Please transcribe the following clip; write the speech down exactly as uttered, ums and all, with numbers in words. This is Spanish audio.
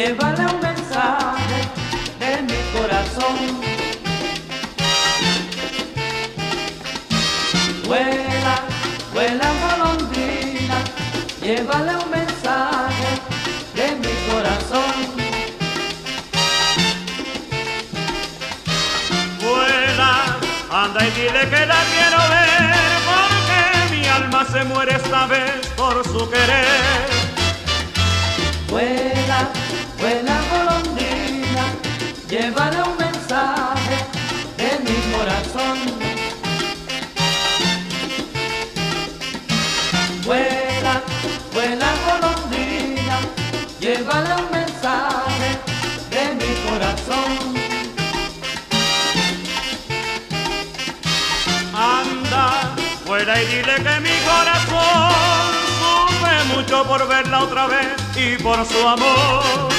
llévale un mensaje de mi corazón. Vuela, vuela golondrina, llévale un mensaje de mi corazón. Vuela, anda y dile que la quiero ver, porque mi alma se muere esta vez por su querer. Vuela, vuela golondrina, llévale un mensaje de mi corazón. Vuela, vuela golondrina, llévale un mensaje de mi corazón. Anda, vuela y dile que mi corazón sufre mucho por verla otra vez y por su amor.